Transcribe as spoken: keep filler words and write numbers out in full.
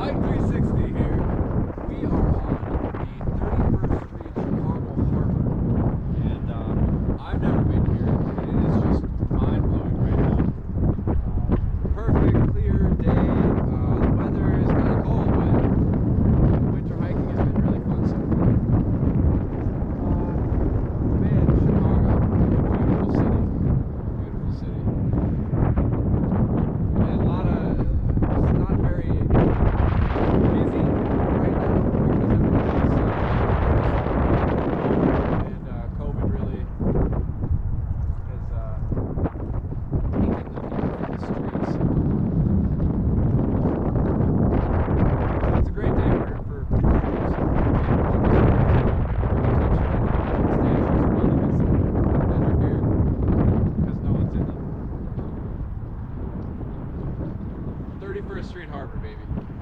Mike three sixty here. We are on the thirty-first Street Chicago Harbor, and uh, I've never been here, and it is just mind-blowing right now. Uh, perfect, clear day. Uh, the weather is kind of cold, but winter hiking has been really fun so far. Uh, man, Chicago, beautiful city, beautiful city. And a lot of, it's not very busy right now because everybody's uh, and uh, COVID really has uh, taken the heat from the streets. So it's a great day for for photos and photos bring attention to the statues and monuments that are here because no one's in them. thirty-first Street Harbor, baby.